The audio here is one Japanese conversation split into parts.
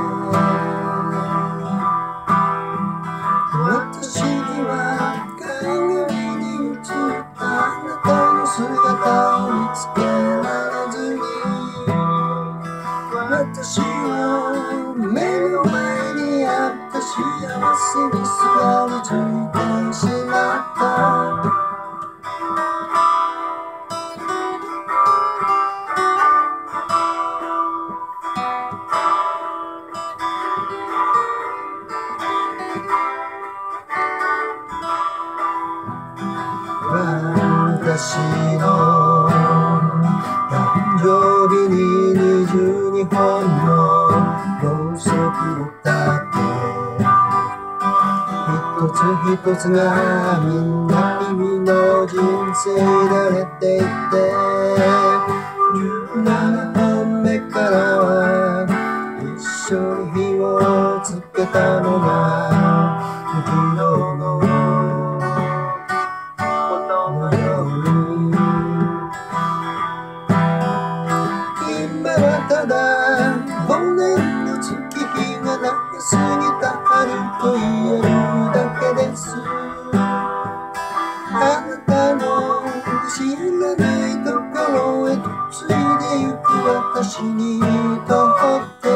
私には鏡に映ったあなたの姿を見つけられずに、私は目の前にあった幸せにすがりついてしまった。私の誕生日に22本のろうそくを立て、一つ一つがみんな君の人生慣れていて、17本目からは一緒に火をつけたのが昨日のただ5年の月日が長すぎた春と言えるだけです。あなたの知らないところへとついでゆく私にとって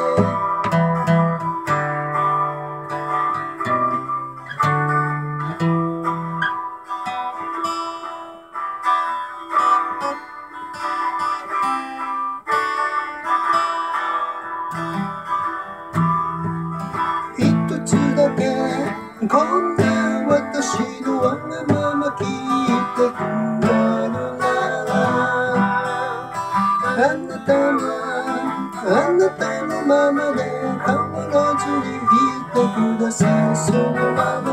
一つだけこんな私のわがまま聞いてくれるなら、あなたのままで変わらずにいてください。そのまま